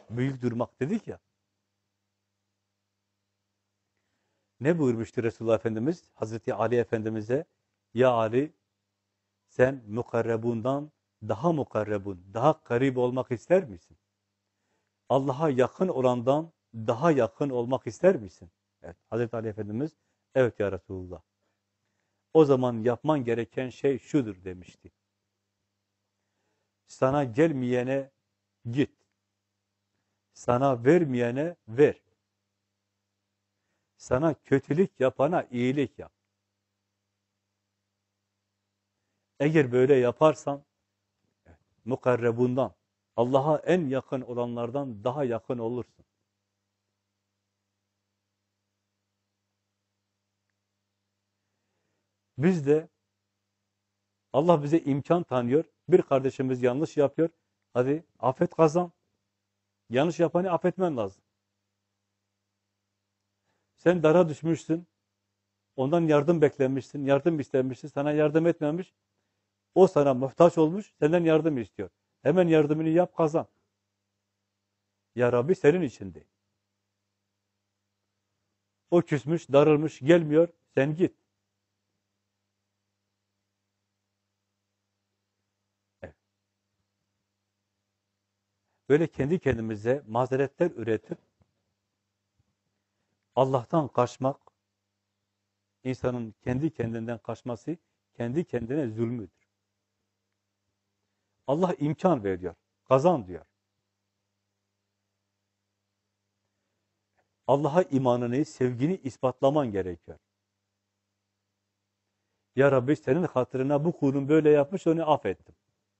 Büyük durmak dedik ya. Ne buyurmuştu Resulullah Efendimiz? Hazreti Ali Efendimiz'e, ya Ali, sen mukarrebundan daha mukarrebun, daha karib olmak ister misin? Allah'a yakın olandan daha yakın olmak ister misin? Evet, Hazreti Ali Efendimiz, evet ya Resulullah. O zaman yapman gereken şey şudur demişti. Sana gelmeyene git. Sana vermeyene ver. Sana kötülük yapana iyilik yap. Eğer böyle yaparsan, mukarrebundan, Allah'a en yakın olanlardan daha yakın olursun. Biz de, Allah bize imkan tanıyor. Bir kardeşimiz yanlış yapıyor. Hadi affet kazan. Yanlış yapanı affetmen lazım. Sen dara düşmüşsün. Ondan yardım beklemişsin. Yardım istemişsin. Sana yardım etmemiş. O sana muhtaç olmuş. Senden yardım istiyor. Hemen yardımını yap, kazan. Ya Rabbi senin içindi. O küsmüş, darılmış, gelmiyor. Sen git. Evet. Böyle kendi kendimize mazeretler üretip Allah'tan kaçmak, insanın kendi kendinden kaçması, kendi kendine zulmüdür. Allah imkan veriyor, kazan diyor. Allah'a imanını, sevgini ispatlaman gerekiyor. Ya Rabbi senin hatırına bu kulun böyle yapmış, onu affettim.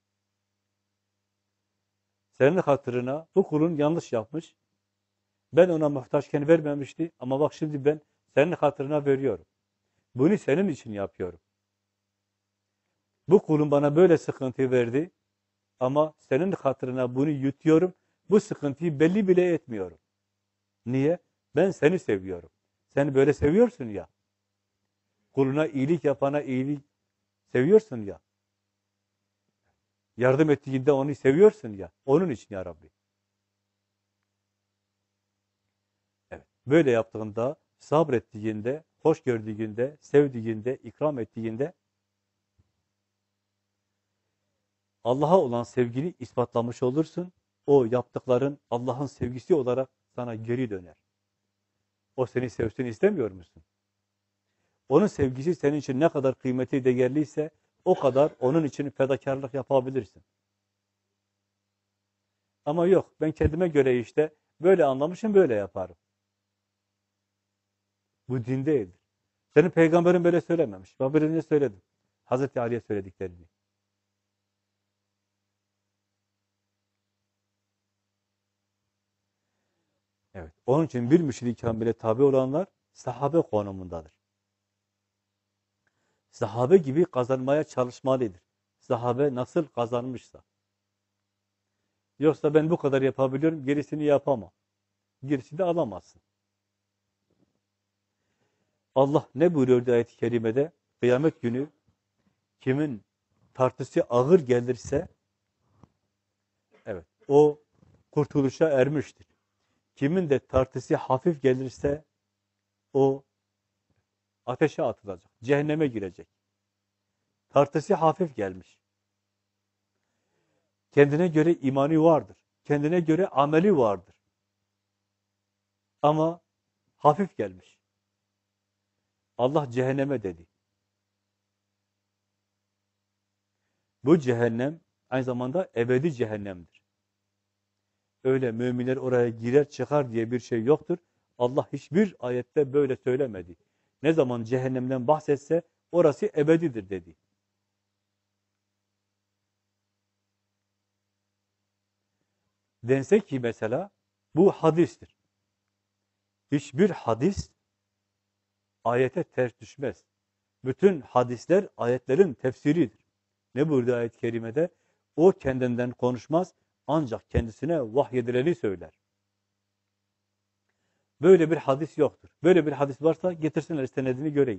Senin hatırına bu kulun yanlış yapmış, ben ona muhtaçken vermemişti ama bak şimdi ben senin hatırına veriyorum. Bunu senin için yapıyorum. Bu kulun bana böyle sıkıntı verdi ama senin hatırına bunu yutuyorum. Bu sıkıntıyı belli bile etmiyorum. Niye? Ben seni seviyorum. Sen böyle seviyorsun ya. Kuluna iyilik yapana iyilik seviyorsun ya. Yardım ettiğinde onu seviyorsun ya. Onun için ya Rabbi. Evet. Böyle yaptığında, sabrettiğinde, hoş gördüğünde, sevdiğinde, ikram ettiğinde Allah'a olan sevgini ispatlamış olursun. O yaptıkların Allah'ın sevgisi olarak sana geri döner. O seni sevsin istemiyor musun? Onun sevgisi senin için ne kadar kıymeti, değerliyse o kadar onun için fedakarlık yapabilirsin. Ama yok, ben kendime göre işte böyle anlamışım, böyle yaparım. Bu din değildir. Senin peygamberin böyle söylememiş. Ben birine söyledim. Hazreti Ali'ye söylediklerini. Evet. Onun için bir müşrik kamile tabi olanlar sahabe konumundadır. Sahabe gibi kazanmaya çalışmalıdır. Sahabe nasıl kazanmışsa. Yoksa ben bu kadar yapabiliyorum, gerisini yapamam. Gerisini alamazsın. Allah ne buyuruyordu ayet-i kerimede? Kıyamet günü kimin tartısı ağır gelirse, evet, o kurtuluşa ermiştir. Kimin de tartısı hafif gelirse o ateşe atılacak, cehenneme girecek. Tartısı hafif gelmiş. Kendine göre imani vardır. Kendine göre ameli vardır. Ama hafif gelmiş. Allah cehenneme dedi. Bu cehennem aynı zamanda ebedi cehennemdir. Öyle müminler oraya girer çıkar diye bir şey yoktur. Allah hiçbir ayette böyle söylemedi. Ne zaman cehennemden bahsetse orası ebedidir dedi. Dense ki mesela bu hadistir. Hiçbir hadis ayete ters düşmez. Bütün hadisler ayetlerin tefsiridir. Ne buyurdu ayet-i kerimede? O kendinden konuşmaz ancak kendisine vahyedileni söyler. Böyle bir hadis yoktur. Böyle bir hadis varsa getirsinler senedini göreyim.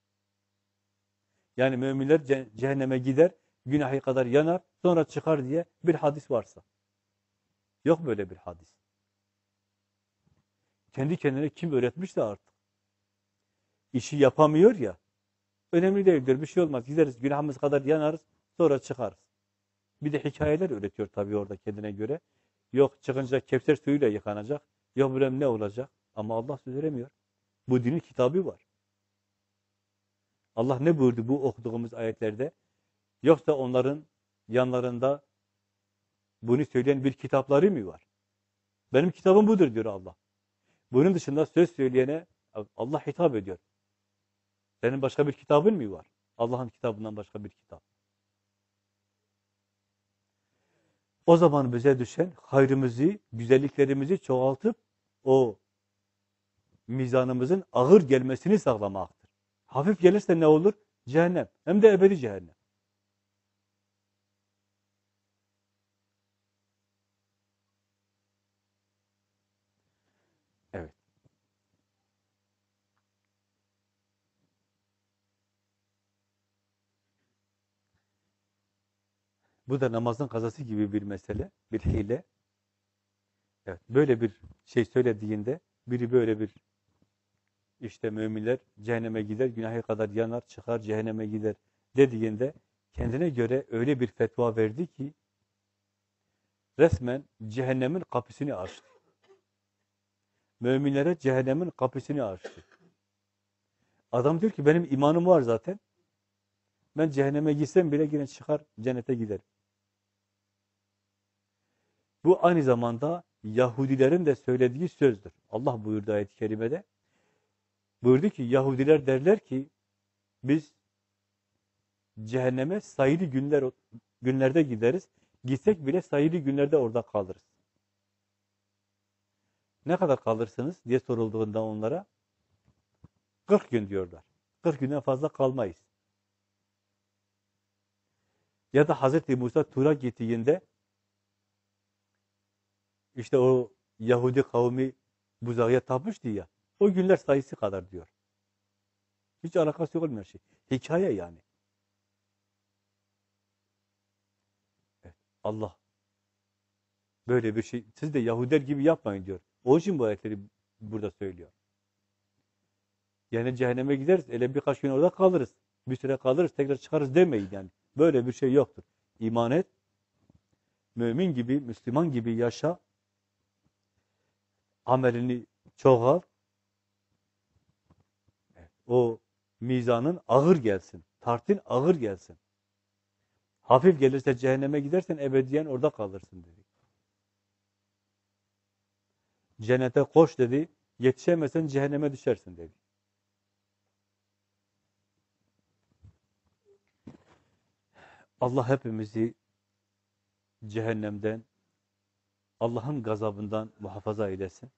Yani müminler cehenneme gider, günahı kadar yanar, sonra çıkar diye bir hadis varsa. Yok böyle bir hadis. Kendi kendine kim öğretmişse artık. İşi yapamıyor ya. Önemli değildir, bir şey olmaz. Gideriz, günahımız kadar yanarız, sonra çıkarız. Bir de hikayeler öğretiyor tabii orada kendine göre. Yok çıkınca Kevser suyuyla yıkanacak. Yok bilmem ne olacak. Ama Allah söz veremiyor. Bu dinin kitabı var. Allah ne buyurdu bu okuduğumuz ayetlerde? Yoksa onların yanlarında bunu söyleyen bir kitapları mı var? Benim kitabım budur diyor Allah. Bunun dışında söz söyleyene Allah hitap ediyor. Senin başka bir kitabın mı var? Allah'ın kitabından başka bir kitap. O zaman bize düşen hayrımızı, güzelliklerimizi çoğaltıp o mizanımızın ağır gelmesini sağlamaktır. Hafif gelirse ne olur? Cehennem. Hem de ebedi cehennem. Evet. Bu da namazın kazası gibi bir mesele, bir hile. Evet. Böyle bir şey söylediğinde biri böyle bir işte müminler cehenneme gider, günaha kadar yanar, çıkar, cehenneme gider dediğinde kendine göre öyle bir fetva verdi ki resmen cehennemin kapısını açtı. Müminlere cehennemin kapısını açtı. Adam diyor ki benim imanım var zaten. Ben cehenneme gitsem bile yine çıkar, cennete giderim. Bu aynı zamanda Yahudilerin de söylediği sözdür. Allah buyurdu ayet-i kerimede. Buyurdu ki Yahudiler derler ki biz cehenneme sayılı günlerde gideriz. Gitsek bile sayılı günlerde orada kalırız. Ne kadar kalırsınız diye sorulduğunda onlara 40 gün diyorlar. 40 günden fazla kalmayız. Ya da Hazreti Musa Tur'a gittiğinde işte o Yahudi kavmi buzağa tapmıştı ya. O günler sayısı kadar diyor. Hiç alakası olmayan şey. Hikaye yani. Evet, Allah böyle bir şey. Siz de Yahudiler gibi yapmayın diyor. O için bu ayetleri burada söylüyor. Yani cehenneme gideriz. Öyle birkaç gün orada kalırız. Bir süre kalırız. Tekrar çıkarız demeyin yani. Böyle bir şey yoktur. İman et. Mümin gibi, Müslüman gibi yaşa. Amelini çoğalt. O mizanın ağır gelsin. Tartın ağır gelsin. Hafif gelirse cehenneme gidersen ebediyen orada kalırsın dedi. Cennete koş dedi. Yetişemezsen cehenneme düşersin dedi. Allah hepimizi cehennemden, Allah'ın gazabından muhafaza eylesin.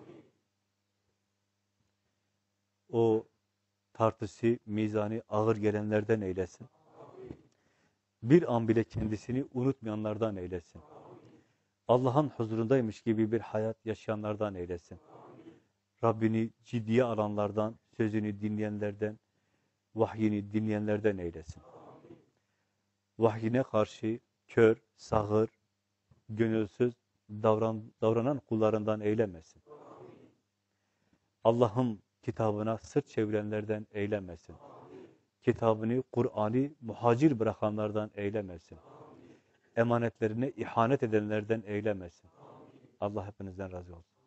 O tartısı, mizanı ağır gelenlerden eylesin. Bir an bile kendisini unutmayanlardan eylesin. Allah'ın huzurundaymış gibi bir hayat yaşayanlardan eylesin. Rabbini ciddiye alanlardan, sözünü dinleyenlerden, vahyini dinleyenlerden eylesin. Vahyine karşı kör, sağır, gönülsüz davranan kullarından eylemesin. Allah'ın kitabına sırt çevirenlerden eylemesin. Kitabını, Kur'an'ı muhacir bırakanlardan eylemesin. Emanetlerine ihanet edenlerden eylemesin. Allah hepinizden razı olsun.